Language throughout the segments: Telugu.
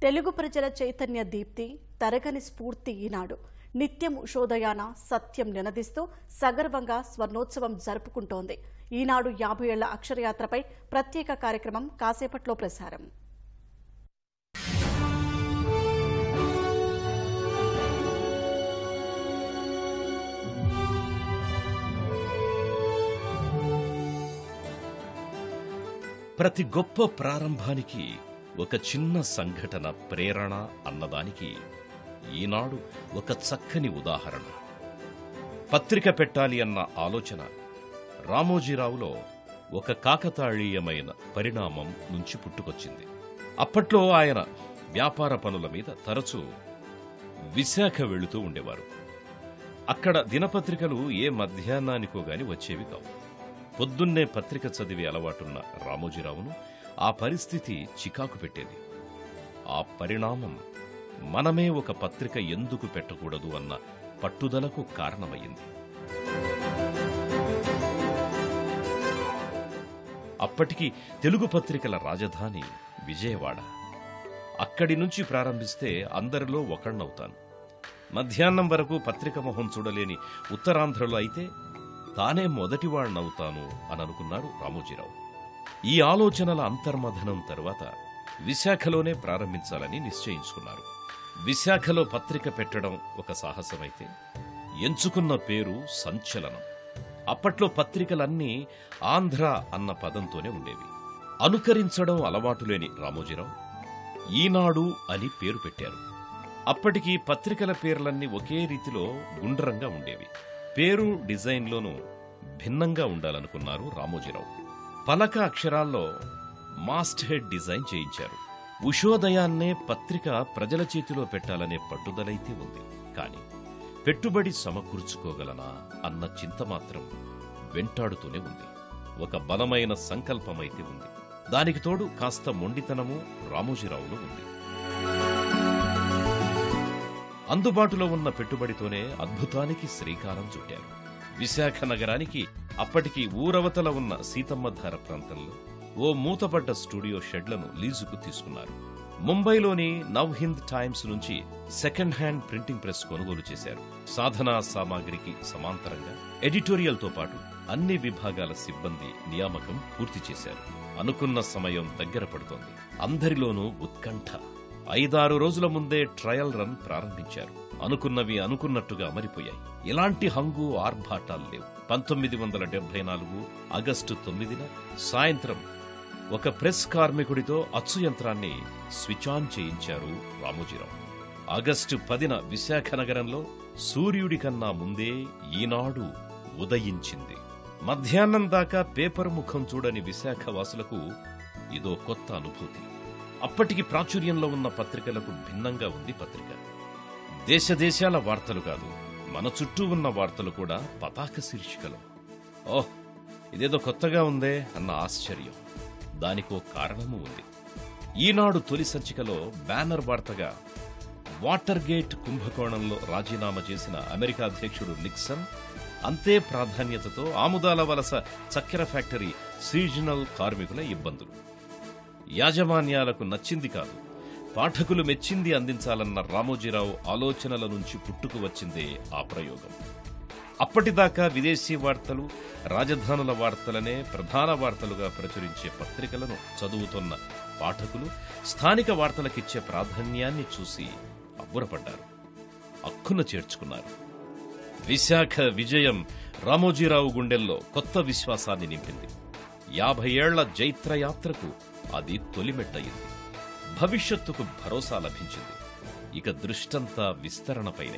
తెలుగు ప్రజల చైతన్య దీప్తి, తరగని స్ఫూర్తి ఈనాడు. నిత్యం ఉషోదయాన సత్యం నినదిస్తూ సగర్వంగా స్వర్ణోత్సవం జరుపుకుంటోంది. ఈనాడు 50 ఏళ్ల అక్షరయాత్రపై ప్రత్యేక కార్యక్రమం కాసేపట్లో ప్రసారం. ప్రతి గొప్ప ప్రారంభానికి ఒక చిన్న సంఘటన ప్రేరణ అన్నదానికి ఈనాడు ఒక చక్కని ఉదాహరణ. పత్రిక పెట్టాలి అన్న ఆలోచన రామోజీరావులో ఒక కాకతాళీయమైన పరిణామం నుంచి పుట్టుకొచ్చింది. అప్పట్లో ఆయన వ్యాపార పనుల మీద తరచూ విశాఖ వెళుతూ ఉండేవారు. అక్కడ దినపత్రికలు ఏ మధ్యాహ్నానికో గాని వచ్చేవి కావు. పొద్దున్నే పత్రిక చదివే అలవాటున్న రామోజీరావును ఆ పరిస్థితి చికాకు పెట్టేది. ఆ పరిణామం మనమే ఒక పత్రిక ఎందుకు పెట్టకూడదు అన్న పట్టుదలకు కారణమయ్యింది. అప్పటికి తెలుగు పత్రికల రాజధాని విజయవాడ. అక్కడి నుంచి ప్రారంభిస్తే అందరిలో ఒకణ్ణవుతాను. మధ్యాహ్నం వరకు పత్రిక మొహం చూడలేని ఉత్తరాంధ్రలో అయితే తానే మొదటివాణ్ణవుతాను అని అనుకున్నారు రామోజీరావు. ఈ ఆలోచనల అంతర్మథనం తరువాత విశాఖలోనే ప్రారంభించాలని నిశ్చయించుకున్నారు. విశాఖలో పత్రిక పెట్టడం ఒక సాహసమైతే ఎంచుకున్న పేరు సంచలనం. అప్పట్లో పత్రికలన్నీ ఆంధ్ర అన్న పదంతోనే ఉండేవి. అనుకరించడం అలవాటు లేని రామోజీరావు ఈనాడు అని పేరు పెట్టారు. అప్పటికి పత్రికల పేర్లన్నీ ఒకే రీతిలో గుండ్రంగా ఉండేవి. పేరు డిజైన్లోనూ భిన్నంగా ఉండాలనుకున్నారు రామోజీరావు. పలక అక్షరాల్లో మాస్ట్ హెడ్ డిజైన్ చేయించారు. ఉషోదయాన్నే పత్రిక ప్రజల చేతిలో పెట్టాలనే పట్టుదలైతే ఉంది. కాని పెట్టుబడి సమకూర్చుకోగలనా అన్న చింత మాత్రం వెంటాడుతూనే ఉంది. ఒక బలమైన సంకల్పమైతే ఉంది. దానికి తోడు కాస్త మొండితనము రామోజీరావులో ఉంది. అందుబాటులో ఉన్న పెట్టుబడితోనే అద్భుతానికి శ్రీకారం చుట్టారు. విశాఖ నగరానికి అప్పటికి ఊరవతల ఉన్న సీతమ్మధార ప్రాంతంలో ఓ మూతపడ్డ స్టూడియో షెడ్లను లీజుకు తీసుకున్నారు. ముంబైలోని నవ్ హింద్ టైమ్స్ నుంచి సెకండ్ హ్యాండ్ ప్రింటింగ్ ప్రెస్ కొనుగోలు చేశారు. సాధనా సామాగ్రికి సమాంతరంగా ఎడిటోరియల్తో పాటు అన్ని విభాగాల సిబ్బంది నియామకం పూర్తి చేశారు. అనుకున్న సమయం దగ్గర పడుతోంది. అందరిలోనూ ఉత్కంఠ. 5-6 రోజుల ముందే ట్రయల్ రన్ ప్రారంభించారు. అనుకున్నవి అనుకున్నట్టుగా అమరిపోయాయి. ఎలాంటి హంగు ఆర్భాటాలు లేవు. 1974 ఆగస్టు 9న సాయంత్రం ఒక ప్రెస్ కార్మికుడితో అచ్చు యంత్రాన్ని స్విచ్ ఆన్ చేయించారు రామోజీరావు. ఆగస్టు 10న విశాఖ నగరంలో సూర్యుడి కన్నా ముందే ఈనాడు ఉదయించింది. మధ్యాహ్నం దాకా పేపర్ ముఖం చూడని విశాఖ వాసులకు ఇదో కొత్త అనుభూతి. అప్పటికి ప్రాచుర్యంలో ఉన్న పత్రికలకు భిన్నంగా ఉంది పత్రిక. దేశదేశాల వార్తలు కాదు, మన చుట్టూ ఉన్న వార్తలు కూడా పతాక శీర్షికలో. ఓహ్, ఇదేదో కొత్తగా ఉందే అన్న ఆశ్చర్యం. దానికో కారణము ఉంది. ఈనాడు తొలి సంచికలో బ్యానర్ వార్తగా వాటర్ గేట్ కుంభకోణంలో రాజీనామా చేసిన అమెరికా అధ్యక్షుడు నిక్సన్, అంతే ప్రాధాన్యతతో ఆముదాల వలస చక్కెర ఫ్యాక్టరీ సీజనల్ కార్మికుల ఇబ్బందులు. యాజమాన్యాలకు నచ్చింది కాదు, పాఠకులు మెచ్చింది అందించాలన్న రామోజీరావు ఆలోచనల నుంచి పుట్టుకు వచ్చిందే ఆ ప్రయోగం. అప్పటిదాకా విదేశీ వార్తలు, రాజధానుల వార్తలనే ప్రధాన వార్తలుగా ప్రచురించే పత్రికలను చదువుతున్న పాఠకులు స్థానిక వార్తలకిచ్చే ప్రాధాన్యాన్ని చూసి అబ్బురపడ్డారు, అక్కున చేర్చుకున్నారు. విశాఖ విజయం రామోజీరావు గుండెల్లో కొత్త విశ్వాసాన్ని నింపింది. 50 ఏళ్ల జైత్రయాత్రకు అది తొలిమెట్టయింది. భవిష్యత్తుకు భరోసా లభించింది. ఇక దృష్టంతా విస్తరణపైనే.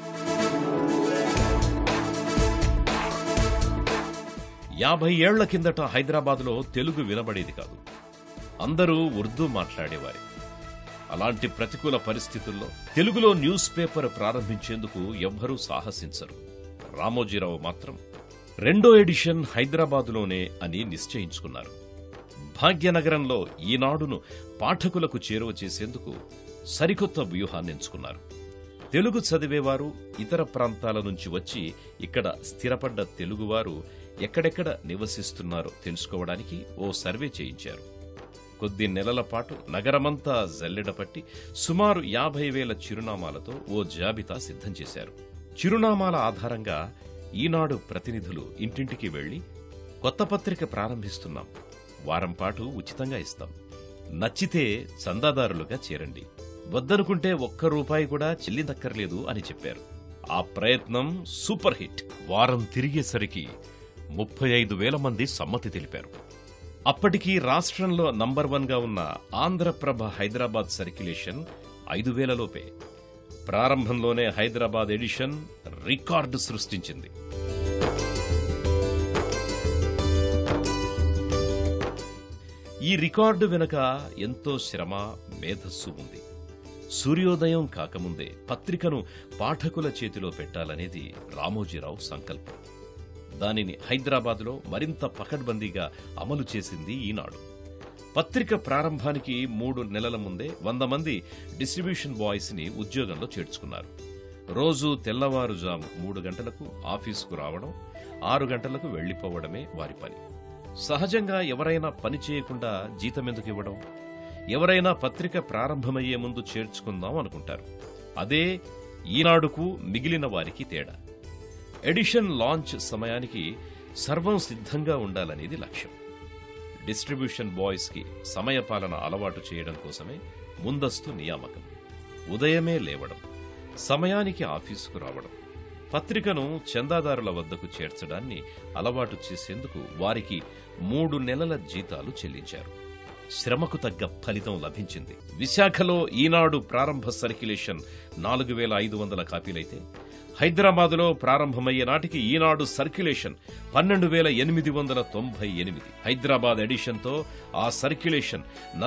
యాభై ఏళ్ల కిందట హైదరాబాదులో తెలుగు వినబడేది కాదు. అందరూ ఉర్దూ మాట్లాడేవారే. అలాంటి ప్రతికూల పరిస్థితుల్లో తెలుగులో న్యూస్ పేపర్ ప్రారంభించేందుకు ఎవ్వరూ సాహసించరు. రామోజీరావు మాత్రం 2వ ఎడిషన్ హైదరాబాదులోనే అని నిశ్చయించుకున్నారు. భాగ్యనగరంలో ఈనాడును పాఠకులకు చేరువ చేసేందుకు సరికొత్త వ్యూహాన్ని ఎంచుకున్నారు. తెలుగు చదివేవారు ఇతర ప్రాంతాల నుంచి వచ్చి ఇక్కడ స్థిరపడ్డ తెలుగువారు ఎక్కడెక్కడ నివసిస్తున్నారో తెలుసుకోవడానికి ఓ సర్వే చేయించారు. కొద్ది నెలల పాటు నగరమంతా జల్లెడపట్టి సుమారు 50,000 చిరునామాలతో ఓ జాబితా సిద్ధం చేశారు. చిరునామాల ఆధారంగా ఈనాడు ప్రతినిధులు ఇంటింటికి వెళ్లి కొత్త పత్రిక ప్రారంభిస్తున్నాం, వారం పాటు ఉచితంగా ఇస్తాం, నచ్చితే చందాదారులుగా చేరండి, వద్దనుకుంటే ₹1 కూడా చెల్లిందక్కర్లేదు అని చెప్పారు. ఆ ప్రయత్నం సూపర్ హిట్. వారం తిరిగేసరికి 35,000 మంది సమ్మతి తెలిపారు. అప్పటికి రాష్ట్రంలో నంబర్ 1గా ఉన్న ఆంధ్రప్రభ హైదరాబాద్ సర్క్యులేషన్ 5,000 లోపే. ప్రారంభంలోనే హైదరాబాద్ ఎడిషన్ రికార్డు సృష్టించింది. ఈ రికార్డు వెనుక ఎంతో శ్రమ, మేధస్సు ఉంది. సూర్యోదయం కాకముందే పత్రికను పాఠకుల చేతిలో పెట్టాలనేది రామోజీరావు సంకల్పం. దానిని హైదరాబాద్లో మరింత పకడ్బందీగా అమలు చేసింది ఈనాడు. పత్రిక ప్రారంభానికి 3 నెలల ముందే 100 మంది డిస్ట్రిబ్యూషన్ బాయ్స్ ని ఉద్యోగంలో చేర్చుకున్నారు. రోజు తెల్లవారుజాము 3 గంటలకు ఆఫీసుకు రావడం, 6 గంటలకు వెళ్లిపోవడమే వారి పని. సహజంగా ఎవరైనా పని చేయకుండా జీతమెందుకు ఇవ్వడం? ఎవరైనా పత్రిక ప్రారంభమయ్యే ముందు చేర్చుకుందాం అనుకుంటారు. అదే ఈనాడుకు మిగిలిన వారికి తేడా. ఎడిషన్ లాంచ్ సమయానికి సర్వం సిద్ధంగా ఉండాలనేది లక్ష్యం. డిస్ట్రిబ్యూషన్ బాయ్స్ కి సమయపాలన అలవాటు చేయడం కోసమే ముందస్తు నియామకం. ఉదయమే లేవడం, సమయానికి ఆఫీసుకు రావడం, పత్రికను చందాదారుల వద్దకు చేర్చడాన్ని అలవాటు చేసేందుకు వారికి 3 నెలల జీతాలు చెల్లించారు. శ్రమకు తగ్గ ఫలితం లభించింది. విశాఖలో ఈనాడు ప్రారంభ సర్క్యులేషన్ 4,500 కాపీలైతే హైదరాబాదులో ప్రారంభమయ్యే నాటికి ఈనాడు సర్క్యులేషన్ 12,898. హైదరాబాద్ ఎడిషన్తో ఆ సర్క్యులేషన్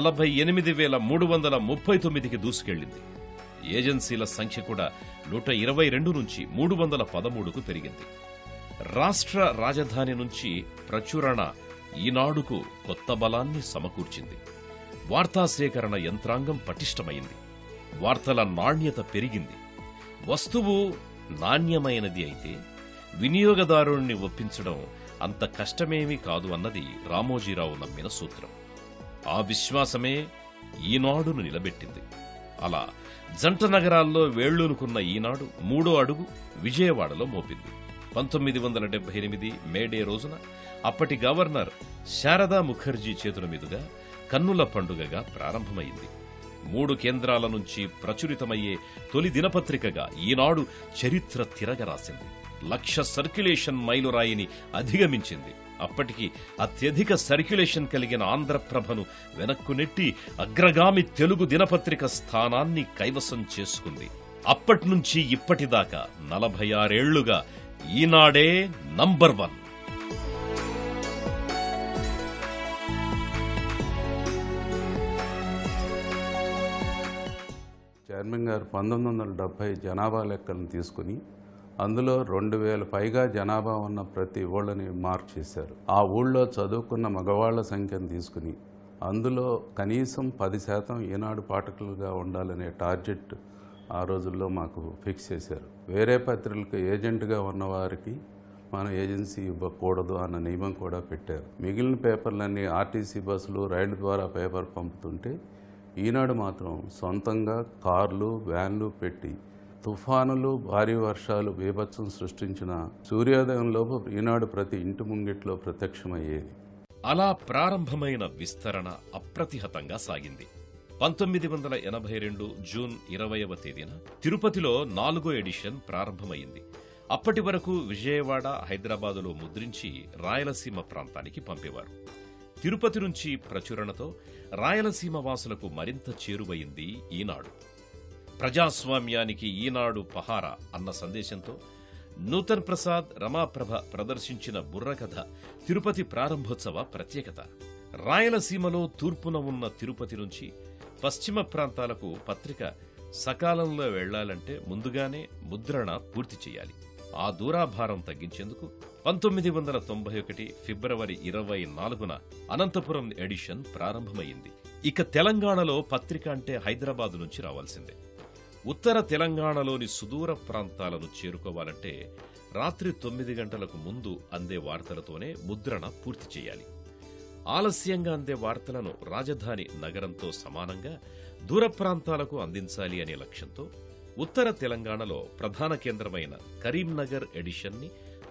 48,339కి దూసుకెళ్లింది. ఏజెన్సీల సంఖ్య కూడా 122 నుంచి 313కు పెరిగింది. రాష్ట్ర రాజధాని నుంచి ప్రచురణ ఈనాడుకు కొత్త బలాన్ని సమకూర్చింది. వార్తా సేకరణ యంత్రాంగం పటిష్టమైంది. వార్తల నాణ్యత పెరిగింది. వస్తువు నాణ్యమైనది అయితే వినియోగదారుణ్ణి ఒప్పించడం అంత కష్టమేమీ కాదు అన్నది రామోజీరావు నమ్మిన సూత్రం. ఆ విశ్వాసమే ఈనాడును నిలబెట్టింది. అలా జంట నగరాల్లో వేళ్లూనుకున్న ఈనాడు 3వ అడుగు విజయవాడలో మోపింది. 1978 మేడే రోజున అప్పటి గవర్నర్ శారదా ముఖర్జీ చేతుల మీదుగా కన్నుల పండుగగా ప్రారంభమైంది. 3 కేంద్రాల నుంచి ప్రచురితమయ్యే తొలి దినపత్రికగా ఈనాడు చరిత్ర తిరగరాసింది. 1,00,000 సర్క్యులేషన్ మైలురాయిని అధిగమించింది. అప్పటికి అత్యధిక సర్క్యులేషన్ కలిగిన ఆంధ్రప్రభను వెనక్కు నెట్టి అగ్రగామి తెలుగు దినపత్రిక స్థానాన్ని కైవసం చేసుకుంది. అప్పట్నుంచి ఇప్పటిదాకా 46 ఏళ్లుగా ఈనాడే నంబర్ 1. చైర్మన్ గారు 1970 జనాభా లెక్కలను తీసుకుని అందులో 2,000 పైగా జనాభా ఉన్న ప్రతి ఊళ్ళని మార్క్ చేశారు. ఆ ఊళ్ళో చదువుకున్న మగవాళ్ల సంఖ్యను తీసుకుని అందులో కనీసం 10% ఈనాడు పాఠకులుగా ఉండాలనే టార్గెట్ ఆ రోజుల్లో మాకు ఫిక్స్ చేశారు. వేరే పత్రికలకు ఏజెంట్గా ఉన్నవారికి మనం ఏజెన్సీ ఇవ్వకూడదు అన్న నియమం కూడా పెట్టారు. మిగిలిన పేపర్లన్నీ ఆర్టీసీ బస్సులు, రైళ్ల ద్వారా పేపర్ పంపుతుంటే ఈనాడు మాత్రం సొంతంగా కార్లు, వ్యాన్లు పెట్టి తుఫానులు, భారీ వర్షాలు బీభత్సం సృష్టించిన సూర్యోదయంలోపు ఈనాడు ప్రతి ఇంటి ముంగిట్లో ప్రత్యక్షమయ్యేది. అలా ప్రారంభమైన విస్తరణ అప్రతిహతంగా సాగింది. 1982 జూన్ 20వ తేదీన తిరుపతిలో 4వ ఎడిషన్ ప్రారంభమైంది. అప్పటి వరకు విజయవాడ, హైదరాబాదులో ముద్రించి రాయలసీమ ప్రాంతానికి పంపేవారు. తిరుపతి నుంచి ప్రచురణతో రాయలసీమ వాసులకు మరింత చేరువయింది ఈనాడు. ప్రజాస్వామ్యానికి ఈనాడు పహారా అన్న సందేశంతో నూతన్ ప్రసాద్, రమాప్రభ ప్రదర్శించిన బుర్రకథ తిరుపతి ప్రారంభోత్సవ ప్రత్యేకత. రాయలసీమలో తూర్పున ఉన్న తిరుపతి నుంచి పశ్చిమ ప్రాంతాలకు పత్రిక సకాలంలో వెళ్లాలంటే ముందుగానే ముద్రణ పూర్తి చేయాలి. ఆ దూరాభారం తగ్గించేందుకు 1991 ఫిబ్రవరి 24న అనంతపురం ఎడిషన్ ప్రారంభమైంది. ఇక తెలంగాణలో పత్రిక అంటే హైదరాబాదు నుంచి రావాల్సిందే. ఉత్తర తెలంగాణలోని సుదూర ప్రాంతాలను చేరుకోవాలంటే రాత్రి 9 గంటలకు ముందు అందే వార్తలతోనే ముద్రణ పూర్తి చేయాలి. ఆలస్యంగా అందే వార్తలను రాజధాని నగరంతో సమానంగా దూర ప్రాంతాలకు అందించాలి అనే లక్ష్యంతో ఉత్తర తెలంగాణలో ప్రధాన కేంద్రమైన కరీంనగర్ ఎడిషన్ని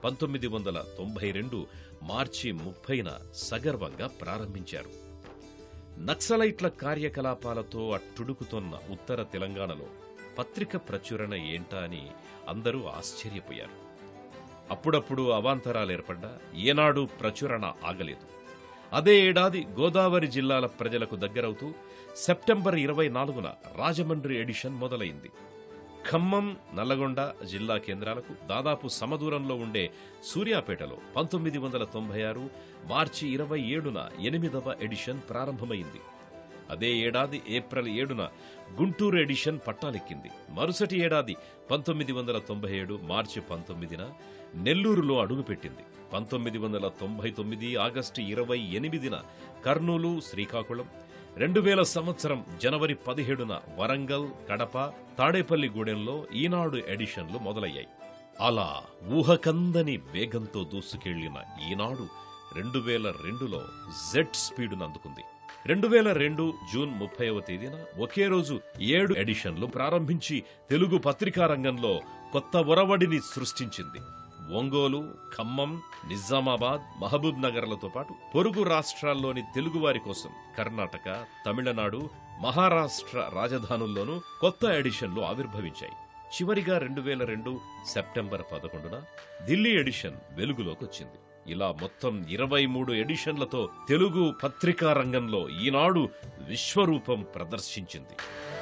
1992 మార్చి 30న సగర్వంగా ప్రారంభించారు. నక్సలైట్ల కార్యకలాపాలతో అట్టుడుకుతోన్న ఉత్తర తెలంగాణలో పత్రిక ప్రచురణ ఏంటా అని అందరూ ఆశ్చర్యపోయారు. అప్పుడప్పుడు అవాంతరాలేర్పడ్డా ఏనాడు ప్రచురణ ఆగలేదు. అదే ఏడాది గోదావరి జిల్లాల ప్రజలకు దగ్గరవుతూ సెప్టెంబర్ 24న రాజమండ్రి ఎడిషన్ మొదలైంది. ఖమ్మం, నల్లగొండ జిల్లా కేంద్రాలకు దాదాపు సమదూరంలో ఉండే సూర్యాపేటలో 1996 మార్చి 27న 8వ ఎడిషన్ ప్రారంభమైంది. అదే ఏడాది ఏప్రిల్ 7న గుంటూరు ఎడిషన్ పట్టాలెక్కింది. మరుసటి ఏడాది 1997 మార్చి 19న నెల్లూరులో అడుగుపెట్టింది. 1999 ఆగస్టు 28న కర్నూలు, శ్రీకాకుళం, 2000 సంవత్సరం జనవరి 17న వరంగల్, కడప, తాడేపల్లిగూడెంలో ఈనాడు ఎడిషన్లు మొదలయ్యాయి. అలా ఊహకందని వేగంతో దూసుకెళ్లిన ఈనాడు 2002లో జెట్ స్పీడును అందుకుంది. 2002 జూన్ 30వ తేదీన ఒకే రోజు 7 ఎడిషన్లు ప్రారంభించి తెలుగు పత్రికా రంగంలో కొత్త ఒరవడిని సృష్టించింది. ఒంగోలు, ఖమ్మం, నిజామాబాద్, మహబూబ్ నగర్లతో పాటు పొరుగు రాష్ట్రాల్లోని తెలుగువారి కోసం కర్ణాటక, తమిళనాడు, మహారాష్ట్ర రాజధానుల్లోనూ కొత్త ఎడిషన్లు ఆవిర్భవించాయి. చివరిగా 2002 సెప్టెంబర్ 11న ఢిల్లీ ఎడిషన్ వెలుగులోకొచ్చింది. ఇలా మొత్తం 23 ఎడిషన్లతో తెలుగు పత్రికా రంగంలో ఈనాడు విశ్వరూపం ప్రదర్శించింది.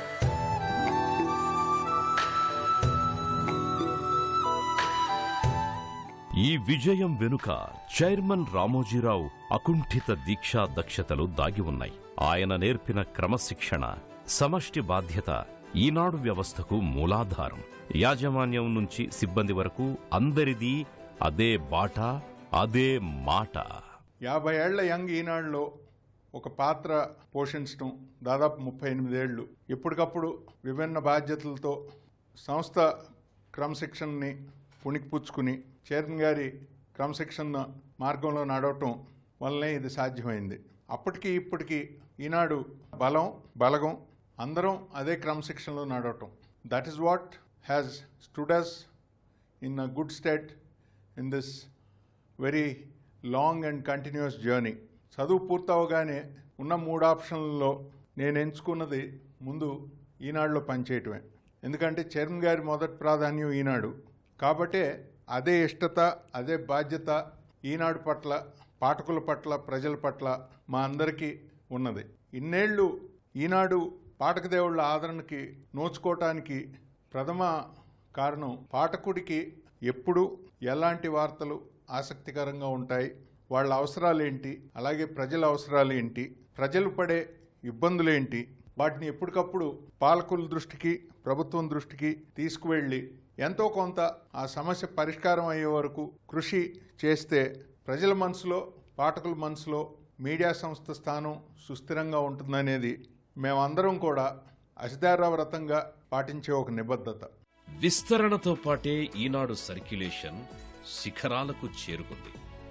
ఈ విజయం వెనుక చైర్మన్ రామోజీరావు అకుంఠిత దీక్షా దక్షతలు దాగి ఉన్నాయి. ఆయన నేర్పిన క్రమశిక్షణ, సమష్టి బాధ్యత ఈనాడు వ్యవస్థకు మూలాధారం. యాజమాన్యం నుంచి సిబ్బంది వరకు అందరిది అదే బాట, అదే మాట. 50 ఏళ్ల యంగ్ ఈనాడులో ఒక పాత్ర పోషించడం దాదాపు 38 ఏళ్లు. ఎప్పటికప్పుడు విభిన్న బాధ్యతలతో సంస్థ క్రమశిక్షణని పుణికిపుచ్చుకుని చైర్మన్ గారి క్రమశిక్షణ మార్గంలో నడవటం వల్లనే ఇది సాధ్యమైంది. అప్పటికి ఇప్పటికీ ఈనాడు బలగం అందరం అదే క్రమశిక్షణలో నడవటం. That is what has stood us in a good state in this very long and continuous journey. చదువు పూర్తవగానే ఉన్న 3 ఆప్షన్లలో నేను ఎంచుకున్నది ముందు ఈనాడులో పనిచేయటమే. ఎందుకంటే చైర్మన్ గారి మొదటి ప్రాధాన్యం ఈనాడు. కాబట్టే అదే ఇష్టత, అదే బాధ్యత ఈనాడు పట్ల, పాఠకుల పట్ల, ప్రజల పట్ల మా అందరికీ ఉన్నది. ఇన్నేళ్లు ఈనాడు పాఠకదేవుళ్ల ఆదరణకి నోచుకోవటానికి ప్రథమ కారణం పాఠకుడికి ఎప్పుడు ఎలాంటి వార్తలు ఆసక్తికరంగా ఉంటాయి, వాళ్ళ అవసరాలేంటి, అలాగే ప్రజల అవసరాలేంటి, ప్రజలు పడే ఇబ్బందులేంటి, వాటిని ఎప్పటికప్పుడు పాలకుల దృష్టికి, ప్రభుత్వం దృష్టికి తీసుకువెళ్ళి ఎంతో కొంత ఆ సమస్య పరిష్కారం అయ్యే వరకు కృషి చేస్తే ప్రజల మనసులో, పాఠకుల మనసులో మీడియా సంస్థ స్థానం సుస్థిరంగా ఉంటుందనేది మేమందరం కూడా అసిదారవ్రతంగా పాటించే ఒక నిబద్ధత. విస్తరణతో పాటే ఈనాడు సర్క్యులేషన్ శిఖరాలకు చేరుకుంది.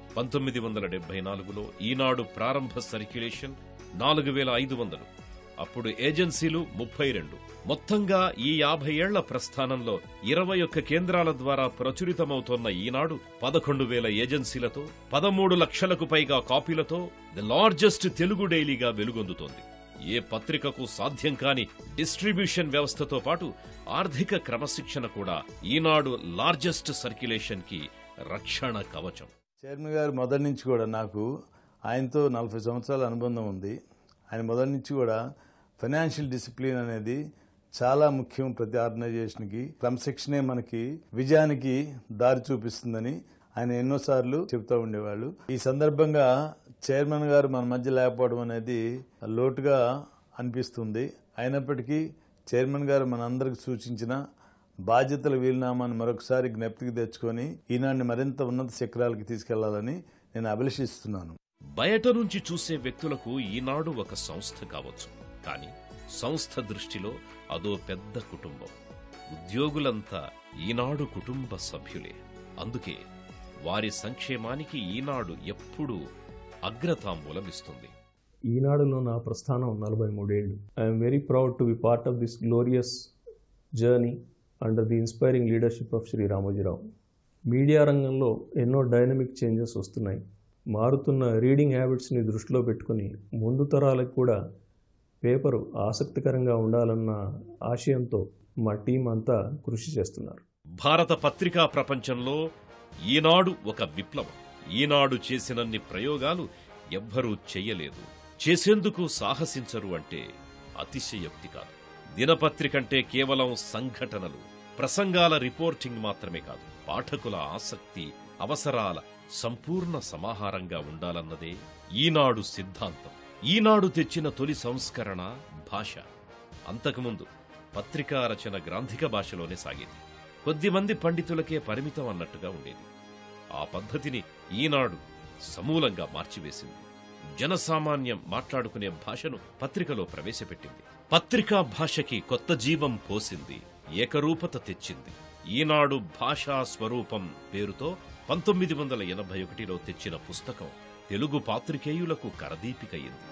1974లో ఈనాడు ప్రారంభ సర్క్యులేషన్ 4500. అప్పుడు ఏజెన్సీలు 32. మొత్తంగా ఈ 50 ఏళ్ల ప్రస్థానంలో 21 కేంద్రాల ద్వారా ప్రచురితమవుతోన్న ఈనాడు 11,000 ఏజెన్సీలతో 13 లక్షలకు పైగా కాపీలతో ది లార్జెస్ట్ తెలుగు డైలీగా వెలుగొందుతోంది. ఏ పత్రికకు సాధ్యం కాని డిస్ట్రిబ్యూషన్ వ్యవస్థతో పాటు ఆర్థిక క్రమశిక్షణ కూడా ఈనాడు లార్జెస్ట్ సర్క్యులేషన్ కి రక్షణ కవచం. చైర్మన్ గారు మొదటి నుంచి కూడా నాకు ఆయనతో 40 సంవత్సరాల అనుబంధం ఉంది. ఆయన మొదటి నుంచి కూడా ఫైనాన్షియల్ డిసిప్లిన్ అనేది చాలా ముఖ్యం. ప్రతి ఆర్గనైజేషన్కి క్రమశిక్షణే మనకి విజయానికి దారి చూపిస్తుందని ఆయన ఎన్నోసార్లు చెబుతూ ఉండేవాళ్ళు. ఈ సందర్భంగా చైర్మన్ గారు మన మధ్య లేకపోవడం అనేది లోటుగా అనిపిస్తుంది. అయినప్పటికీ చైర్మన్ గారు మనందరికి సూచించిన బాధ్యతల వీలునామాను మరొకసారి జ్ఞప్తికి తెచ్చుకొని ఈనాడిని మరింత ఉన్నత శిఖరాలకి తీసుకెళ్లాలని నేను అభిలషిస్తున్నాను. బయట నుంచి చూసే వ్యక్తులకు ఈనాడు ఒక సంస్థ కావచ్చు, కానీ సంస్థ దృష్టిలో అదో పెద్ద కుటుంబం. ఉద్యోగులంతా ఈనాడు కుటుంబ సభ్యులే. అందుకే వారి సంక్షేమానికి ఈనాడు ఎప్పుడూ అగ్రతాంబూలమిస్తుంది. ఈనాడులో నా ప్రస్థానం 43 ఏళ్ళు. I'm very proud to be part of this glorious journey under the inspiring leadership of Shri Ramoji Rao. Media రంగంలో ఎన్నో డైనమిక్ చేంజెస్ వస్తున్నాయి. మారుతున్న రీడింగ్ హ్యాబిట్స్ని దృష్టిలో పెట్టుకుని ముందు తరాలకు కూడా పేపరు ఆసక్తికరంగా ఉండాలన్న ఆశయంతో మా టీం అంతా కృషి చేస్తున్నారు. భారత పత్రికా ప్రపంచంలో ఈనాడు ఒక విప్లవం. ఈనాడు చేసినన్ని ప్రయోగాలు ఎవ్వరూ చెయ్యలేదు, చేసేందుకు సాహసించరు అంటే అతిశయోక్తి కాదు. దినపత్రికంటే కేవలం సంఘటనలు, ప్రసంగాల రిపోర్టింగ్ మాత్రమే కాదు, పాఠకుల ఆసక్తి, అవసరాల సంపూర్ణ సమాహారంగా ఉండాలన్నదే ఈనాడు సిద్ధాంతం. ఈనాడు తెచ్చిన తొలి సంస్కరణ భాష. అంతకుముందు పత్రికా రచన గ్రాంధిక భాషలోనే సాగేది. కొద్దిమంది పండితులకే పరిమితం అన్నట్టుగా ఉండేది. ఆ పద్ధతిని ఈనాడు సమూలంగా మార్చివేసింది. జనసామాన్యం మాట్లాడుకునే భాషను పత్రికలో ప్రవేశపెట్టింది. పత్రికా భాషకి కొత్త జీవం పోసింది, ఏకరూపత తెచ్చింది. ఈనాడు భాషా స్వరూపం పేరుతో 1981లో తెచ్చిన పుస్తకం తెలుగు పాత్రికేయులకు కరదీపికయింది.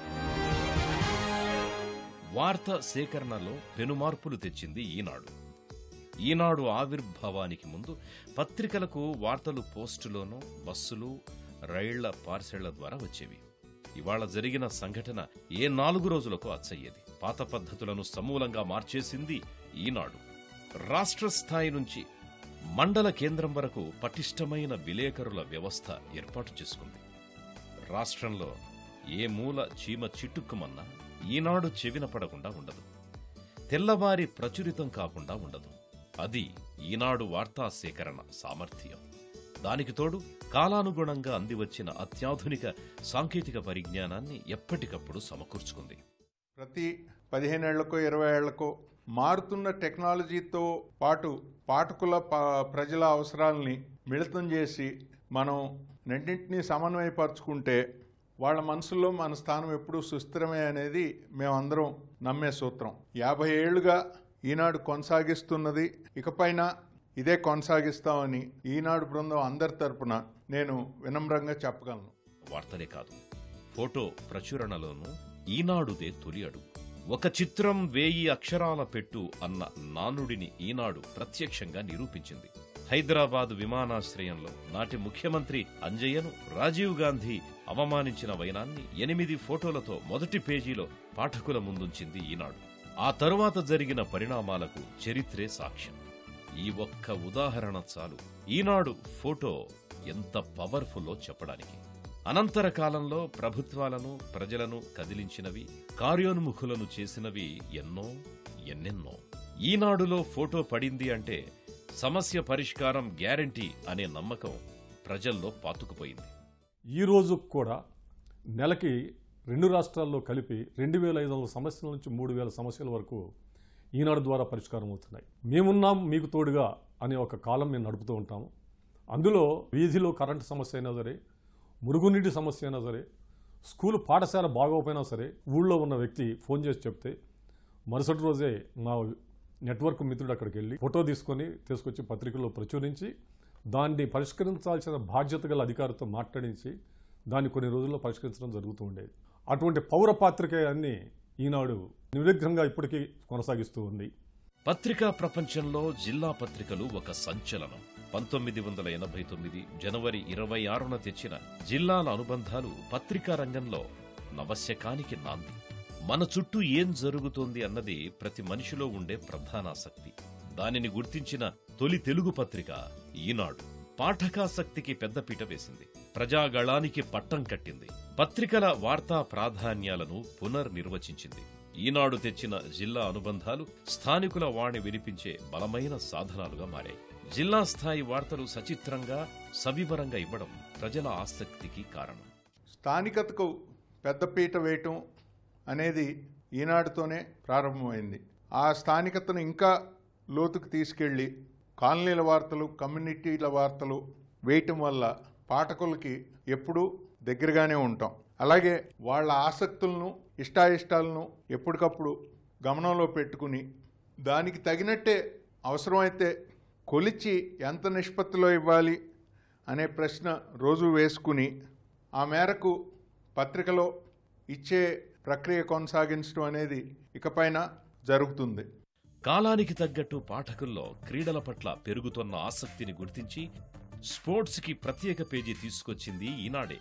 వార్త సేకరణలో పెనుమార్పులు తెచ్చింది ఈనాడు. ఈనాడు ఆవిర్భావానికి ముందు పత్రికలకు వార్తలు పోస్టులోనూ, బస్సులు, రైళ్ల పార్సెళ్ల ద్వారా వచ్చేవి. ఇవాళ జరిగిన సంఘటన ఏ 4 రోజులకు అచ్చయ్యేది. పాత పద్ధతులను సమూలంగా మార్చేసింది ఈనాడు. రాష్ట్ర స్థాయి నుంచి మండల కేంద్రం వరకు పటిష్టమైన విలేకరుల వ్యవస్థ ఏర్పాటు చేసుకుంది. రాష్ట్రంలో ఏ మూల చీమ చిట్టుక్కుమన్నా ఈనాడు చెవిన పడకుండా ఉండదు, తెల్లవారి ప్రచురితం కాకుండా ఉండదు. అది ఈనాడు వార్తా సేకరణ సామర్థ్యం. దానికి తోడు కాలానుగుణంగా అందివచ్చిన అత్యాధునిక సాంకేతిక పరిజ్ఞానాన్ని ఎప్పటికప్పుడు సమకూర్చుకుంది. ప్రతి 15 ఏళ్లకో 20 ఏళ్లకో మారుతున్న టెక్నాలజీతో పాటు పాఠకుల ప్రజల అవసరాలని మిళితం చేసి మనం రెండింటినీ సమన్వయపరుచుకుంటే వాళ్ళ మనసులో మన స్థానం ఎప్పుడూ సుస్థిరమే అనేది మేమందరం నమ్మే సూత్రం. 50 ఏళ్లుగా ఈనాడు కొనసాగిస్తున్నది, ఇకపైన ఇదే కొనసాగిస్తామని ఈనాడు బృందం అందరి తరపున నేను వినమ్రంగా చెప్పగలను. వార్తలే కాదు, ఫోటో ప్రచురణలోనూ ఈనాడుదే తొలి అడుగు. ఒక చిత్రం 1000 అక్షరాల పెట్టు అన్న నానుడిని ఈనాడు ప్రత్యక్షంగా నిరూపించింది. హైదరాబాద్ విమానాశ్రయంలో నాటి ముఖ్యమంత్రి అంజయ్యను రాజీవ్ గాంధీ అవమానించిన వైనాన్ని 8 ఫోటోలతో మొదటి పేజీలో పాఠకుల ముందుంచింది ఈనాడు. ఆ తరువాత జరిగిన పరిణామాలకు చరిత్రే సాక్ష్యం. ఈ ఒక్క ఉదాహరణ చాలు ఈనాడు ఫోటో ఎంత పవర్ఫుల్లో చెప్పడానికి. అనంతర కాలంలో ప్రభుత్వాలను, ప్రజలను కదిలించినవి, కార్యోన్ముఖులను చేసినవి ఎన్నెన్నో. ఈనాడులో ఫోటో పడింది అంటే సమస్య పరిష్కారం గ్యారంటీ అనే నమ్మకం ప్రజల్లో పాతుకుపోయింది. ఈ రోజు కూడా నెలకి 2 రాష్ట్రాల్లో కలిపి 2500 సమస్యల నుంచి 3000 సమస్యల వరకు ఈనాడు ద్వారా పరిష్కారం అవుతున్నాయి. మేమున్నాం మీకు తోడుగా అనే ఒక కాలం మేము నడుపుతూ ఉంటాము. అందులో వీధిలో కరెంటు సమస్య అయినా సరే, మురుగునీటి సమస్య అయినా సరే, స్కూలు పాఠశాల బాగోపోయినా సరే, ఊళ్ళో ఉన్న వ్యక్తి ఫోన్ చేసి చెప్తే మరుసటి రోజే మా నెట్వర్క్ మిత్రుడు అక్కడికి వెళ్ళి ఫోటో తీసుకొచ్చి పత్రికల్లో ప్రచురించి దాన్ని పరిష్కరించాల్సిన బాధ్యత గల అధికారితో మాట్లాడించి దాన్ని కొన్ని రోజుల్లో పరిష్కరించడం జరుగుతూ ఉండేది. అటువంటి పౌర పాత్రికేయాన్ని ఈనాడు నిర్విఘ్నంగా ఇప్పటికీ కొనసాగిస్తూ ఉంది. పత్రికా ప్రపంచంలో జిల్లా పత్రికలు ఒక సంచలనం. 1989 జనవరి 26న తెచ్చిన జిల్లాల అనుబంధాలు పత్రికా రంగంలో నవశకానికి నాంది. మన చుట్టూ ఏం జరుగుతోంది అన్నది ప్రతి మనిషిలో ఉండే ప్రధానాసక్తి. దానిని గుర్తించిన తొలి తెలుగు పత్రిక ఈనాడు. పాఠకాసక్తికి పెద్దపీట వేసింది, ప్రజాగళానికి పట్టం కట్టింది, పత్రికల వార్తా ప్రాధాన్యాలను పునర్నిర్వచించింది. ఈనాడు తెచ్చిన జిల్లా అనుబంధాలు స్థానికుల వాణి వినిపించే బలమైన సాధనాలుగా మారాయి. జిల్లా స్థాయి వార్తలు సచిత్రంగా, సవివరంగా ఇవ్వడం ప్రజల ఆసక్తికి కారణం. స్థానికతకు పెద్దపీట వేయటం అనేది ఈనాడుతోనే ప్రారంభమైంది. ఆ స్థానికతను ఇంకా లోతుకు తీసుకెళ్లి కాలనీల వార్తలు, కమ్యూనిటీల వార్తలు వేయటం వల్ల పాఠకులకి ఎప్పుడూ దగ్గరగానే ఉంటాం. అలాగే వాళ్ళ ఆసక్తులను, ఇష్టాయిష్టాలను ఎప్పటికప్పుడు గమనంలో పెట్టుకుని దానికి తగినట్టే అవసరమైతే కొలిచి ఎంత నిష్పత్తిలో ఇవ్వాలి అనే ప్రశ్న రోజు వేసుకుని ఆ మేరకు పత్రికలో ఇచ్చే ప్రక్రియ కొనసాగించడం అనేది ఇకపైన జరుగుతుంది. కాలానికి తగ్గట్టు పాఠకుల్లో క్రీడల పట్ల పెరుగుతున్న ఆసక్తిని గుర్తించి స్పోర్ట్స్కి ప్రత్యేక పేజీ తీసుకొచ్చింది ఈనాడే.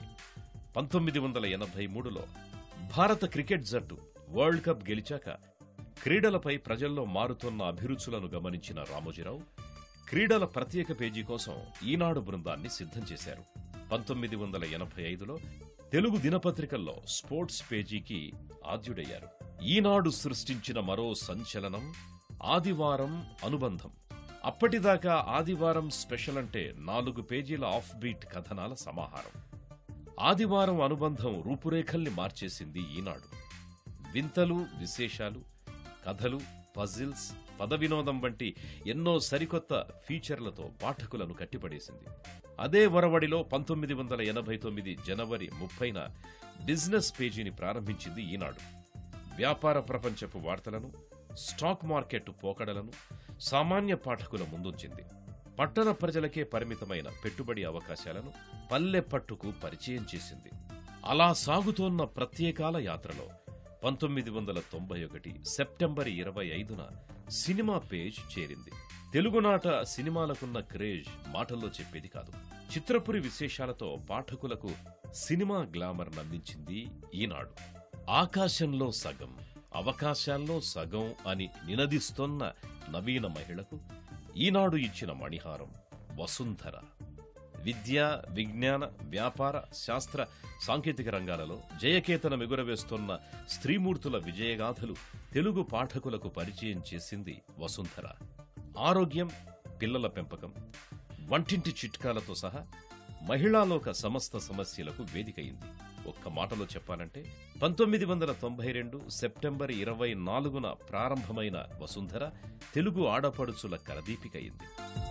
1983లో భారత క్రికెట్ జట్టు వరల్డ్ కప్ గెలిచాక క్రీడలపై ప్రజల్లో మారుతున్న అభిరుచులను గమనించిన రామోజీరావు క్రీడల ప్రత్యేక పేజీ కోసం ఈనాడు బృందాన్ని సిద్ధం చేశారు. 1985లో తెలుగు దినపత్రికల్లో స్పోర్ట్స్ పేజీకి ఆద్యుడయ్యారు. ఈనాడు సృష్టించిన మరో సంచలనం ఆదివారం అనుబంధం. అప్పటిదాకా ఆదివారం స్పెషల్ అంటే 4 పేజీల ఆఫ్ బీట్ కథనాల సమాహారం. ఆదివారం అనుబంధం రూపురేఖల్ని మార్చేసింది ఈనాడు. వింతలు, విశేషాలు, కథలు, పజిల్స్, పద వినోదం వంటి ఎన్నో సరికొత్త ఫీచర్లతో పాఠకులను కట్టిపడేసింది. అదే వరవడిలో 1989 జనవరి 30న బిజినెస్ పేజీని ప్రారంభించింది ఈనాడు. వ్యాపార ప్రపంచపు వార్తలను, స్టాక్ మార్కెట్ పోకడలను సామాన్య పాఠకుల ముందుంచింది. పట్టణ ప్రజలకే పరిమితమైన పెట్టుబడి అవకాశాలను పల్లె పట్టుకు పరిచయం చేసింది. అలా సాగుతోన్న ప్రత్యేకాల యాత్రలో 1991 సెప్టెంబర్ 25న సినిమా పేజ్ చేరింది. తెలుగునాట సినిమాలకున్న క్రేజ్ మాటల్లో చెప్పేది కాదు. చిత్రపురి విశేషాలతో పాఠకులకు సినిమా గ్లామర్ నందించింది ఈనాడు. ఆకాశంలో సగం, అవకాశాల్లో సగం అని నినదిస్తోన్న నవీన మహిళకు ఈనాడు ఇచ్చిన మణిహారం వసుంధర. విద్య, విజ్ఞాన, వ్యాపార, శాస్త్ర, సాంకేతిక రంగాలలో జయకేతనం ఎగురవేస్తున్న స్త్రీమూర్తుల విజయగాథలు తెలుగు పాఠకులకు పరిచయం చేసింది వసుంధర. ఆరోగ్యం, పిల్లల పెంపకం, వంటింటి చిట్కాలతో సహా మహిళాలోక సమస్త సమస్యలకు వేదికయింది. ఒక్క మాటలో చెప్పాలంటే 1992 సెప్టెంబర్ 24న ప్రారంభమైన వసుంధర తెలుగు ఆడపడుచుల కరదీపికయింది.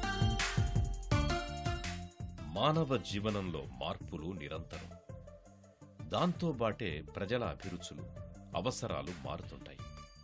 మానవ జీవనంలో మార్పులు నిరంతరం. దాంతోబాటే ప్రజల అభిరుచులు, అవసరాలు మారుతుంటాయి.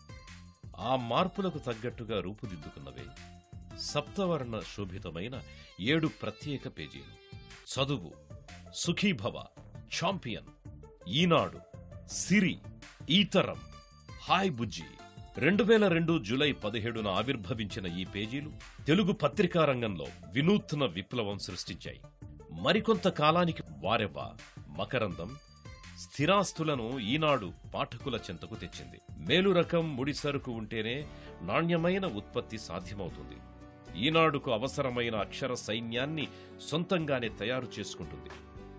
ఆ మార్పులకు తగ్గట్టుగా రూపుదిద్దుకున్నవే సప్తవర్ణ శోభితమైన 7 ప్రత్యేక పేజీలు. చదువు, సుఖీభవ, ఛాంపియన్, ఈనాడు, సిరి, ఈతరం, హాయ్ బుజ్జి. 2002 జూలై 17న ఆవిర్భవించిన ఈ పేజీలు తెలుగు పత్రికా రంగంలో వినూత్న విప్లవం సృష్టించాయి. మరికొంత కాలానికి వారెవ్వ, మకరందం, స్థిరాస్తులను ఈనాడు పాఠకుల చెంతకు తెచ్చింది. మేలు రకం ముడిసరుకు ఉంటేనే నాణ్యమైన ఉత్పత్తి సాధ్యమవుతుంది. ఈనాడుకు అవసరమైన అక్షర సైన్యాన్ని సొంతంగానే తయారు చేసుకుంటుంది.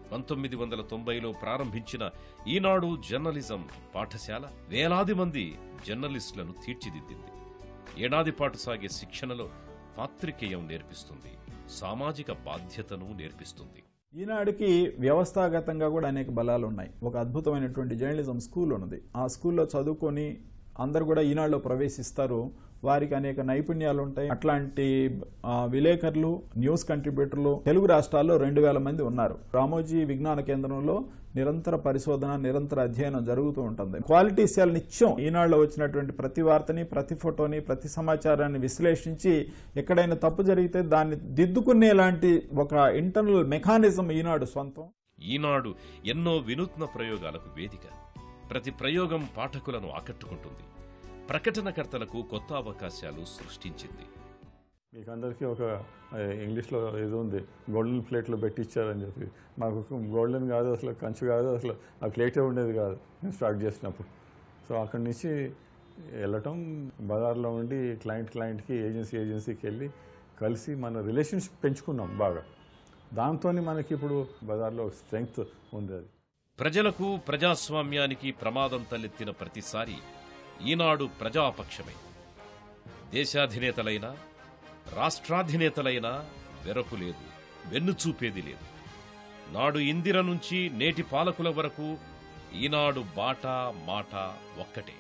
1990లో ప్రారంభించిన ఈనాడు జర్నలిజం పాఠశాల వేలాది మంది జర్నలిస్టులను తీర్చిదిద్దింది. ఏడాది పాటు సాగే శిక్షణలో పాత్రికేయం నేర్పిస్తుంది, సామాజిక బాధ్యతను నేర్పిస్తుంది. ఈనాడుకి వ్యవస్థాగతంగా కూడా అనేక బలాలు ఉన్నాయి. ఒక అద్భుతమైనటువంటి జర్నలిజం స్కూల్ ఉన్నది. ఆ స్కూల్లో చదువుకొని అందరు కూడా ఈనాడులో ప్రవేశిస్తారు. వారికి అనేక నైపుణ్యాలు ఉంటాయి. అట్లాంటి విలేకరులు, న్యూస్ కంట్రిబ్యూటర్లు తెలుగు రాష్ట్రాల్లో 2000 మంది ఉన్నారు. రామోజీ విజ్ఞాన కేంద్రంలో నిరంతర పరిశోధన, నిరంతర అధ్యయనం జరుగుతూ ఉంటుంది. క్వాలిటీ సెల్ నిత్యం ఈనాడులో వచ్చినటువంటి ప్రతి వార్తని, ప్రతి ఫోటోని, ప్రతి సమాచారాన్ని విశ్లేషించి ఎక్కడైనా తప్పు జరిగితే దాన్ని దిద్దుకునేలాంటి ఒక ఇంటర్నల్ మెకానిజం ఈనాడు సొంతం. ఈనాడు ఎన్నో వినూత్న ప్రయోగాలకు వేదిక. ప్రతి ప్రయోగం పాఠకులను ఆకట్టుకుంటుంది. ప్రకటనకర్తలకు కొత్త అవకాశాలు సృష్టించింది. మీకు అందరికీ ఒక ఇంగ్లీష్లో ఏదో ఉంది, గోల్డెన్ ప్లేట్లో పెట్టించారని చెప్పి. మాకు గోల్డెన్ కాదు, అసలు కంచు కాదు, అసలు ఆ ప్లేటే ఉండేది కాదు నేను స్టార్ట్ చేసినప్పుడు. సో అక్కడి నుంచి వెళ్ళటం, బజార్లో ఉండి క్లయింట్కి, ఏజెన్సీకి వెళ్ళి కలిసి మన రిలేషన్షిప్ పెంచుకున్నాం బాగా. దాంతో మనకి ఇప్పుడు బజార్లో స్ట్రెంగ్త్ ఉంది. అది ప్రజలకు, ప్రజాస్వామ్యానికి ప్రమాదం తలెత్తిన ప్రతిసారి ఈనాడు ప్రజాపక్షమే. దేశాధినేతలైనా, రాష్ట్రాధినేతలైనా వెరపు లేదు, వెన్నుచూపేది లేదు. నాడు ఇందిర నుంచి నేటి పాలకుల వరకు ఈనాడు బాట, మాట ఒక్కటే.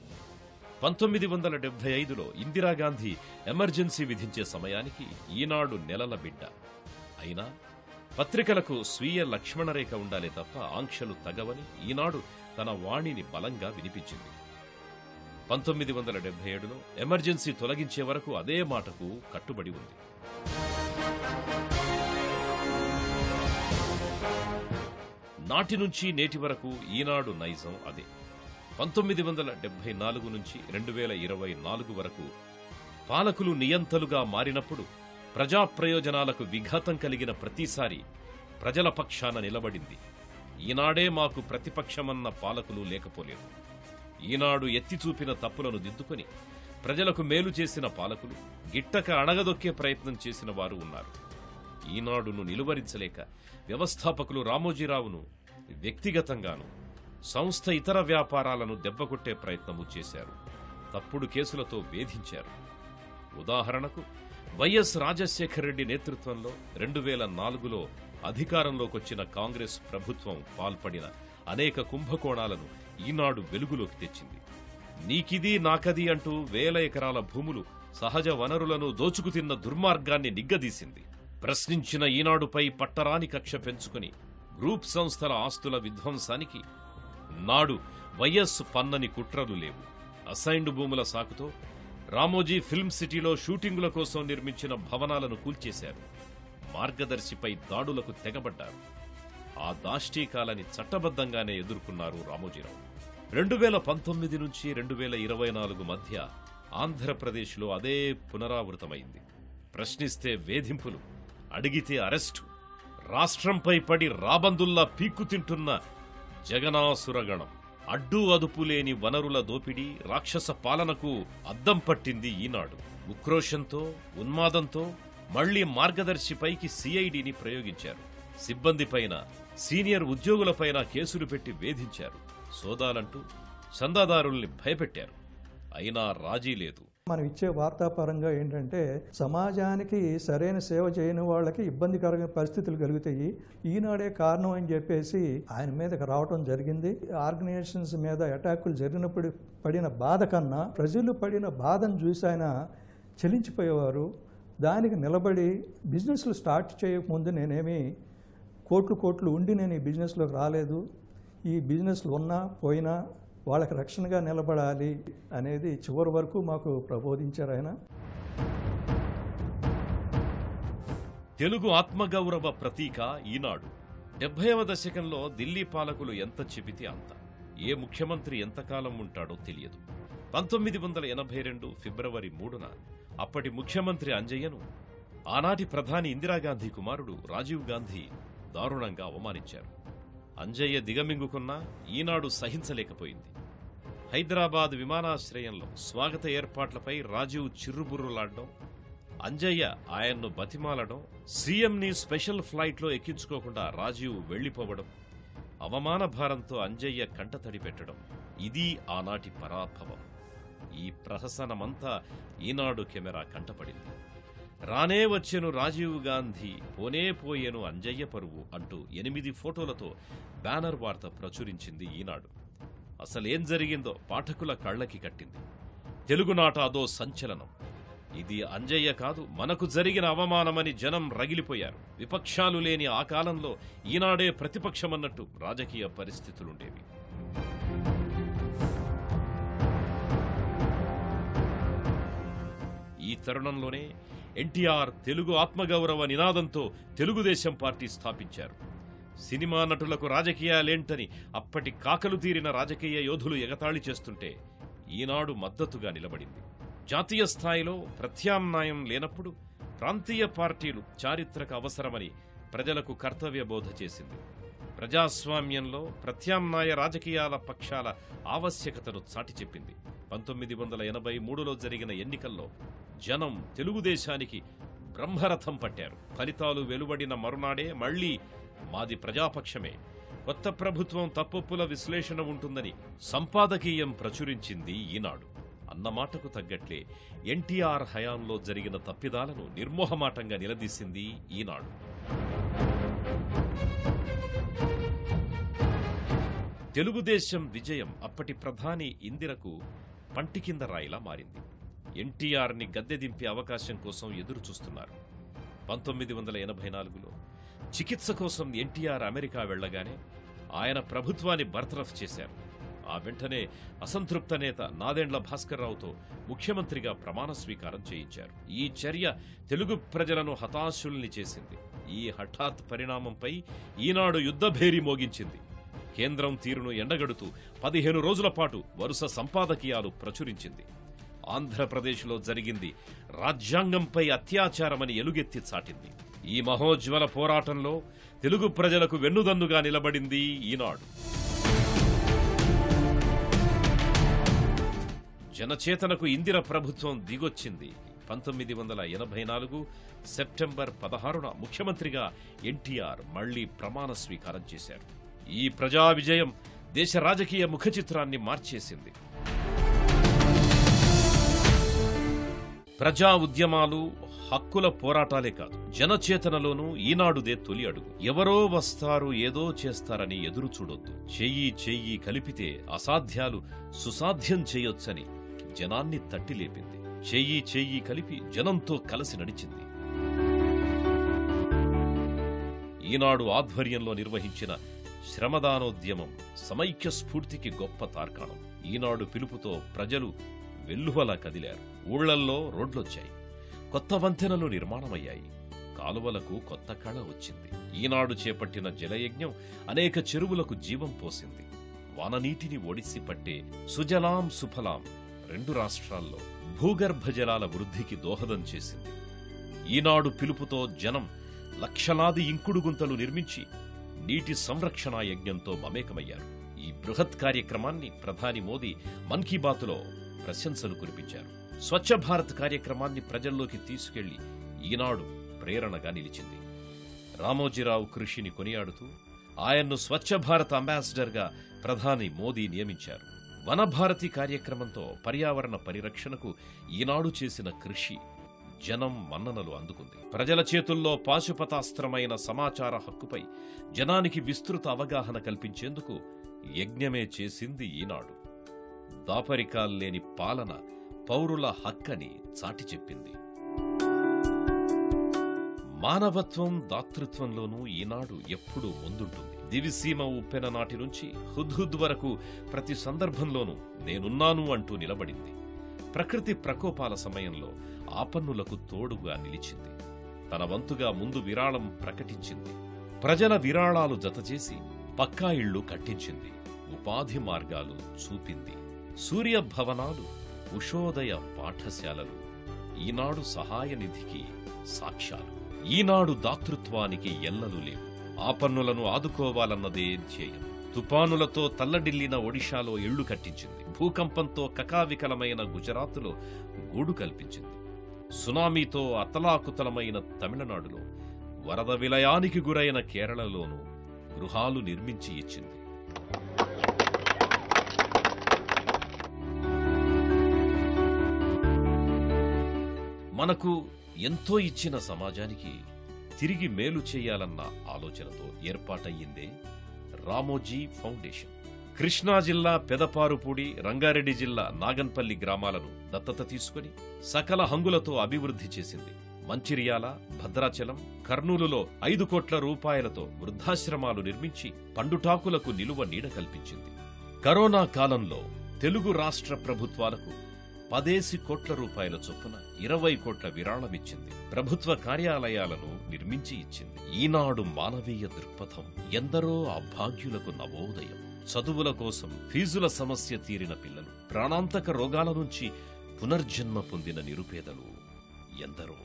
1975లో ఇందిరాగాంధీ ఎమర్జెన్సీ విధించే సమయానికి ఈనాడు నెలల బిడ్డ. అయినా పత్రికలకు స్వీయ లక్ష్మణరేఖ ఉండాలే తప్ప ఆంక్షలు తగవని ఈనాడు తన వాణిని బలంగా వినిపించింది. 1977లో ఎమర్జెన్సీ తొలగించే వరకు అదే మాటకు కట్టుబడి ఉంది. నాటి నుంచి నేటి వరకు ఈనాడు నైజం అదే. 1974 నుంచి 2024 వరకు పాలకులు నియంతలుగా మారినప్పుడు ప్రజా ప్రయోజనాలకు విఘాతం కలిగిన ప్రతిసారి ప్రజల పక్షాన నిలబడింది. ఈనాడే మాకు ప్రతిపక్షమన్న పాలకులు లేకపోలేదు. ఈనాడు ఎత్తి చూపిన తప్పులను దిద్దుకొని ప్రజలకు మేలు చేసిన పాలకులు గిట్టక అణగదొక్కే ప్రయత్నం చేసిన వారు ఉన్నారు. ఈనాడును నిలువరించలేక వ్యవస్థాపకులు రామోజీరావును వ్యక్తిగతంగాను సంస్థ ఇతర వ్యాపారాలను దెబ్బకొట్టే ప్రయత్నము చేశారు. తప్పుడు కేసులతో వేధించారు. ఉదాహరణకు వైఎస్ రాజశేఖర రెడ్డి నేతృత్వంలో 2004లో అధికారంలోకొచ్చిన కాంగ్రెస్ ప్రభుత్వం పాల్పడిన అనేక కుంభకోణాలను ఈనాడు వెలుగులోకి తెచ్చింది. నీకిది నాకది అంటూ వేల ఎకరాల భూములు, సహజ వనరులను దోచుకుతిన్న దుర్మార్గాన్ని నిగ్గదీసింది. ప్రశ్నించిన ఈనాడుపై పట్టరాని కక్ష పెంచుకుని గ్రూప్ సంస్థల ఆస్తుల విధ్వంసానికి నాడు వైఎస్ పన్నని కుట్రలు లేవు. అసైన్డ్ భూముల సాకుతో రామోజీ ఫిల్మ్ సిటీలో షూటింగుల కోసం నిర్మించిన భవనాలను కూల్చేశారు. మార్గదర్శిపై దాడులకు తెగబడ్డారు. ఆ దాష్టీకాలని చట్టబద్ధంగానే ఎదుర్కొన్నారు రామోజీరావు. 2019 నుంచి 2024 మధ్య ఆంధ్రప్రదేశ్లో అదే పునరావృతమైంది. ప్రశ్నిస్తే వేధింపులు, అడిగితే అరెస్టు, రాష్ట్రంపై పడి రాబందుల్లా పీక్కుతింటున్న జగనాసురగణం, అడ్డు అదుపు లేని వనరుల దోపిడీ, రాక్షస పాలనకు అద్దం పట్టింది ఈనాడు. ఉక్రోషంతో, ఉన్మాదంతో మళ్లీ మార్గదర్శిపైకి సిఐడిని ప్రయోగించారు. సిబ్బందిపైన, సీనియర్ ఉద్యోగులపైన కేసులు పెట్టి వేధించారు. సోదాలంటూ చందాదారుల్ని భయపెట్టారు. అయినా రాజీ లేదు. మనం ఇచ్చే వార్తాపరంగా ఏంటంటే సమాజానికి సరైన సేవ చేయని వాళ్ళకి ఇబ్బందికరమైన పరిస్థితులు కలుగుతాయి, ఈనాడే కారణం అని చెప్పేసి ఆయన మీదకి రావటం జరిగింది. ఆర్గనైజేషన్స్ మీద అటాకులు జరిగినప్పుడు పడిన బాధ కన్నా ప్రజలు పడిన బాధను చూసి ఆయన చలించిపోయేవారు. దానికి నిలబడి బిజినెస్లు స్టార్ట్ చేయకముందు నేనేమి కోట్లు ఉండి నేను ఈ బిజినెస్లోకి రాలేదు, ఈ బిజినెస్లు ఉన్నా పోయినా వాళ్ళకి రక్షణగా నిలబడాలి అనేది చివరి వరకు మాకు ప్రబోధించారు ఆయన. తెలుగు ఆత్మగౌరవ ప్రతీక ఈనాడు. 70వ దశకంలో ఢిల్లీ పాలకులు ఎంత చెబితే అంత, ఏ ముఖ్యమంత్రి ఎంతకాలం ఉంటాడో తెలియదు. 1982 ఫిబ్రవరి 3న అప్పటి ముఖ్యమంత్రి అంజయ్యను ఆనాటి ప్రధాని ఇందిరాగాంధీ కుమారుడు రాజీవ్ గాంధీ దారుణంగా అవమానించారు. అంజయ్య దిగమింగుకున్నా ఈనాడు సహించలేకపోయింది. హైదరాబాద్ విమానాశ్రయంలో స్వాగత ఏర్పాట్లపై రాజీవ్ చిర్రుబుర్రులాడడం, అంజయ్య ఆయన్ను బతిమాలడం, సీఎంని స్పెషల్ ఫ్లైట్లో ఎక్కించుకోకుండా రాజీవ్ వెళ్లిపోవడం, అవమాన భారంతో అంజయ్య కంటతడి పెట్టడం, ఇది ఆనాటి పరాభవం. ఈ ప్రహసనమంతా ఈనాడు కెమెరా కంటపడింది. రానే వచ్చెను రాజీవ్ గాంధీ, పోనే పోయేను అంజయ్య పరువు అంటూ 8 ఫోటోలతో బ్యానర్ వార్త ప్రచురించింది ఈనాడు. అసలేం జరిగిందో పాఠకుల కళ్లకి కట్టింది. తెలుగునాట అదో సంచలనం. ఇది అంజయ్య కాదు, మనకు జరిగిన అవమానమని జనం రగిలిపోయారు. విపక్షాలు లేని ఆ కాలంలో ఈనాడే ప్రతిపక్షమన్నట్టు రాజకీయ పరిస్థితులుండేవి. ఈ తరుణంలోనే ఎన్టీఆర్ తెలుగు ఆత్మగౌరవ నినాదంతో తెలుగుదేశం పార్టీ స్థాపించారు. సినిమా నటులకు రాజకీయాలేంటని అప్పటి కాకలు తీరిన రాజకీయ యోధులు ఎగతాళి చేస్తుంటే ఈనాడు మద్దతుగా నిలబడింది. జాతీయ స్థాయిలో ప్రత్యామ్నాయం లేనప్పుడు ప్రాంతీయ పార్టీలు చారిత్రక అవసరమని ప్రజలకు కర్తవ్య బోధ చేసింది. ప్రజాస్వామ్యంలో ప్రత్యామ్నాయ రాజకీయాల పక్షాల ఆవశ్యకతను చాటి చెప్పింది. 1983లో జరిగిన ఎన్నికల్లో జనం తెలుగుదేశానికి బ్రహ్మరథం పట్టారు. ఫలితాలు వెలువడిన మరునాడే మళ్లీ మాది ప్రజాపక్షమే, కొత్త ప్రభుత్వం తప్పొప్పుల విశ్లేషణ ఉంటుందని సంపాదకీయం ప్రచురించింది ఈనాడు. అన్నమాటకు తగ్గట్లే ఎన్టీఆర్ హయాంలో జరిగిన తప్పిదాలను నిర్మోహమాటంగా నిలదీసింది ఈనాడు. తెలుగుదేశం విజయం అప్పటి ప్రధాని ఇందిరకు పంటి కింద రాయిలా మారింది. ఎన్టీఆర్ని గద్దె దింపే అవకాశం కోసం ఎదురు చూస్తున్నారు. 1984లో చికిత్స కోసం ఎన్టీఆర్ అమెరికా వెళ్లగానే ఆయన ప్రభుత్వాన్ని బర్తరఫ్ చేశారు. ఆ వెంటనే అసంతృప్త నేత నాదెండ్ల భాస్కర్రావుతో ముఖ్యమంత్రిగా ప్రమాణ స్వీకారం చేయించారు. ఈ చర్య తెలుగు ప్రజలను హతాశుల్ని చేసింది. ఈ హఠాత్ పరిణామంపై ఈనాడు యుద్ధభేరి మోగించింది. కేంద్రం తీరును ఎండగడుతూ 15 రోజుల పాటు వరుస సంపాదకీయాలు ప్రచురించింది. ఆంధ్రప్రదేశ్లో జరిగింది రాజ్యాంగంపై అత్యాచారమని ఎలుగెత్తి చాటింది. ఈ మహోజ్వల పోరాటంలో తెలుగు ప్రజలకు వెన్నుదన్నుగా నిలబడింది ఈనాడు. జనచేతనకు ఇందిర ప్రభుత్వం దిగొచ్చింది. 1984 సెప్టెంబర్ 16న ముఖ్యమంత్రిగా ఎన్టీఆర్ మళ్లీ ప్రమాణ స్వీకారం చేశారు. ఈ ప్రజా విజయం దేశ రాజకీయ ముఖచిత్రాన్ని మార్చేసింది. ప్రజా ఉద్యమాలు, హక్కుల పోరాటాలే కాదు, జనచేతనలోనూ ఈనాడుదే తొలి అడుగు. ఎవరో వస్తారు, ఏదో చేస్తారని ఎదురు చూడొద్దు. చెయ్యి కలిపితే అసాధ్యాలు సుసాధ్యం చేయొచ్చని జనాన్ని తట్టిలేపింది. చెయ్యి కలిపి జనంతో కలిసి నడిచింది. ఈనాడు ఆధ్వర్యంలో నిర్వహించిన శ్రమదానోద్యమం సమైక్య స్ఫూర్తికి గొప్ప తార్కాణం. ఈనాడు పిలుపుతో ప్రజలు వెల్లువలా కదిలారు. ఊళ్లల్లో రోడ్లొచ్చాయి, కొత్త వంతెనలు నిర్మాణమయ్యాయి, కాలువలకు కొత్త కళ వచ్చింది. ఈనాడు చేపట్టిన జలయజ్ఞం అనేక చెరువులకు జీవం పోసింది. వాననీటిని ఒడిసి పట్టే సుజలాం సుఫలాం 2 రాష్ట్రాల్లో భూగర్భ జలాల వృద్ధికి దోహదం చేసింది. ఈనాడు పిలుపుతో జనం లక్షలాది ఇంకుడు గుంతలు నిర్మించి నీటి సంరక్షణ యజ్ఞంతో మమేకమయ్యారు. ఈ బృహత్ కార్యక్రమాన్ని ప్రధాని మోదీ మన్ కీ బాత్లో ప్రశంసలు కురిపించారు. స్వచ్ఛ భారత్ కార్యక్రమాన్ని ప్రజల్లోకి తీసుకెళ్లి ఈనాడు ప్రేరణగా నిలిచింది. రామోజీరావు కృషిని కొనియాడుతూ ఆయన్ను స్వచ్ఛ భారత్ అంబాసిడర్గా ప్రధాని మోదీ నియమించారు. వనభారతి కార్యక్రమంతో పర్యావరణ పరిరక్షణకు ఈనాడు చేసిన కృషి జనం మన్ననలు అందుకుంది. ప్రజల చేతుల్లో పాశుపతాస్త్రమైన సమాచార హక్కుపై జనానికి విస్తృత అవగాహన కల్పించేందుకు యజ్ఞమే చేసింది ఈనాడు. దాపరికాల్లేని పాలన పౌరుల హక్కని చాటి చెప్పింది. మానవత్వం, దాతృత్వంలోనూ ఈనాడు ఎప్పుడూ ముందుంటుంది. దివిసీమ ఉప్పెన నాటి నుంచి హుద్హుద్ వరకు ప్రతి సందర్భంలోనూ నేనున్నాను అంటూ నిలబడింది. ప్రకృతి ప్రకోపాల సమయంలో ఆపన్నులకు తోడుగా నిలిచింది. తన వంతుగా ముందు విరాళం ప్రకటించింది. ప్రజల విరాళాలు జతచేసి పక్కా ఇళ్లు కట్టించింది. ఉపాధి మార్గాలు చూపింది. సూర్య భవనాలు, ఉషోదయ పాఠశాలలు ఈనాడు సహాయ నిధికి సాక్ష్యాలు. ఈనాడు దాతృత్వానికి ఎల్లలు లేవు. ఆపన్నులను ఆదుకోవాలన్నదే ధ్యేయం. తుపానులతో తల్లడిల్లిన ఒడిశాలో ఇళ్లు కట్టించింది. భూకంపంతో కకావికలమైన గుజరాత్లో గూడు కల్పించింది. సునామీతో అతలాకుతలమైన తమిళనాడులో, వరద విలయానికి గురైన కేరళలోనూ గృహాలు నిర్మించి ఇచ్చింది. మనకు ఎంతో ఇచ్చిన సమాజానికి తిరిగి మేలు చేయాలన్న ఆలోచనతో ఏర్పాటయ్యిందే రామోజీ ఫౌండేషన్. కృష్ణా జిల్లా పెదపారుపూడి, రంగారెడ్డి జిల్లా నాగన్పల్లి గ్రామాలను దత్తత తీసుకుని సకల హంగులతో అభివృద్ధి చేసింది. మంచిర్యాల, భద్రాచలం, కర్నూలులో 5 కోట్ల రూపాయలతో వృద్ధాశ్రమాలు నిర్మించి పండుటాకులకు నిలువ నీడ కల్పించింది. కరోనా కాలంలో తెలుగు రాష్ట్ర ప్రభుత్వాలకు 10 కోట్ల రూపాయల చొప్పున 20 కోట్ల విరాళమిచ్చింది. ప్రభుత్వ కార్యాలయాలను నిర్మించి ఇచ్చింది. ఈనాడు మానవీయ దృక్పథం ఎందరో అభాగ్యులకు నవోదయం. చదువుల కోసం ఫీజుల సమస్య తీరిన పిల్లలు, ప్రాణాంతక రోగాల నుంచి పునర్జన్మ పొందిన నిరుపేదలు ఎందరో.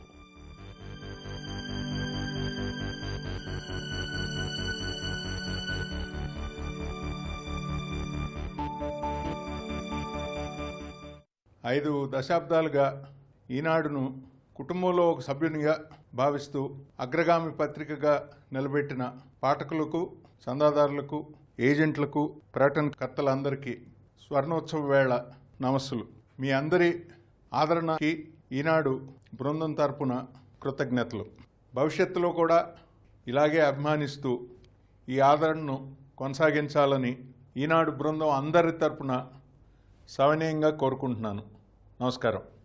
ఐదు దశాబ్దాలుగా ఈనాడును కుటుంబంలో ఒక సభ్యునిగా భావిస్తూ అగ్రగామి పత్రికగా నిలబెట్టిన పాఠకులకు, చందాదారులకు, ఏజెంట్లకు, ప్రకటనకర్తలందరికీ స్వర్ణోత్సవ వేళ నమస్సులు. మీ అందరి ఆదరణకి ఈనాడు బృందం తరపున కృతజ్ఞతలు. భవిష్యత్తులో కూడా ఇలాగే అభిమానిస్తూ ఈ ఆదరణను కొనసాగించాలని ఈనాడు బృందం అందరి తరపున సవినయంగా కోరుకుంటున్నాను. నమస్కారం.